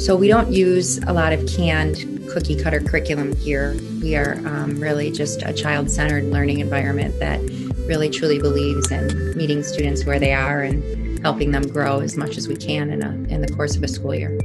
So we don't use a lot of canned cookie cutter curriculum here. We are really just a child-centered learning environment that really truly believes in meeting students where they are and helping them grow as much as we can in the course of a school year.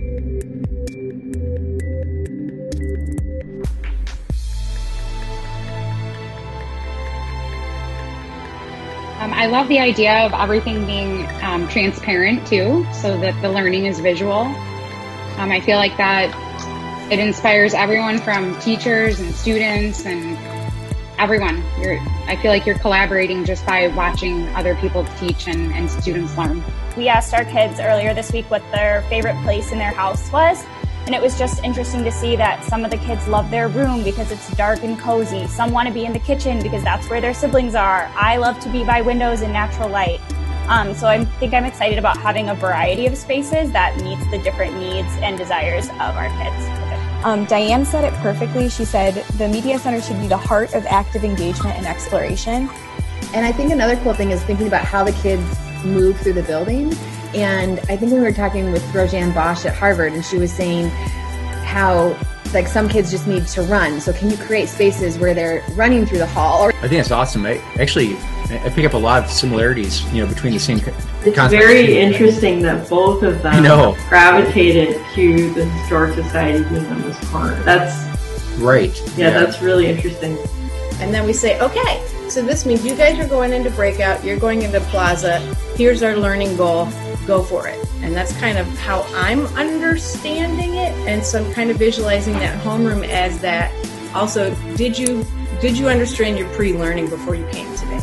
I love the idea of everything being transparent too, so that the learning is visual. I feel like that it inspires everyone from teachers and students and everyone. I feel like you're collaborating just by watching other people teach and students learn. We asked our kids earlier this week what their favorite place in their house was. And it was just interesting to see that some of the kids love their room because it's dark and cozy. Some want to be in the kitchen because that's where their siblings are. I love to be by windows and natural light. So I think I'm excited about having a variety of spaces that meets the different needs and desires of our kids. Diane said it perfectly. She said the Media Center should be the heart of active engagement and exploration. And I think another cool thing is thinking about how the kids move through the building. And I think we were talking with Roseanne Bosch at Harvard, and she was saying how like some kids just need to run. So can you create spaces where they're running through the hall? I think it's awesome. I pick up a lot of similarities, between the same concepts. It's very interesting that both of them gravitated to the Historic Society being on this corner. That's right. Yeah, that's really interesting. And then we say, okay, so this means you guys are going into breakout, you're going into plaza, here's our learning goal, go for it. And that's kind of how I'm understanding it. And so I'm kind of visualizing that homeroom as that. Also, did you understand your pre-learning before you came today?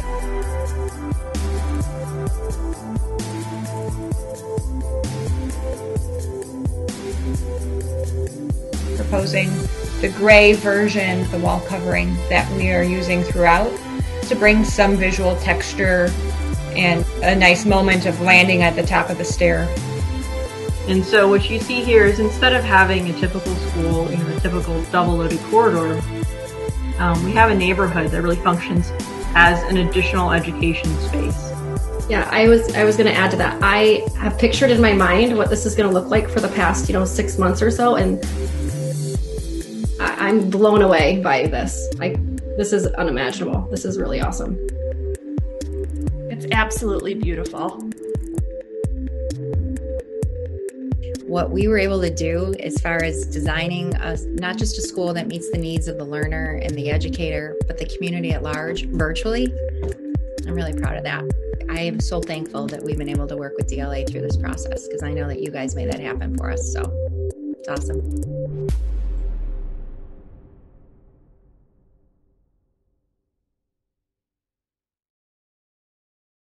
Proposing the gray version of the wall covering that we are using throughout to bring some visual texture and a nice moment of landing at the top of the stair. And so what you see here is instead of having a typical school, a typical double-loaded corridor, we have a neighborhood that really functions as an additional education space. Yeah, I was going to add to that. I have pictured in my mind what this is going to look like for the past, 6 months or so, and I'm blown away by this. This is unimaginable. This is really awesome. It's absolutely beautiful. What we were able to do as far as designing not just a school that meets the needs of the learner and the educator, but the community at large virtually, I'm really proud of that. I am so thankful that we've been able to work with DLA through this process because I know that you guys made that happen for us. So it's awesome.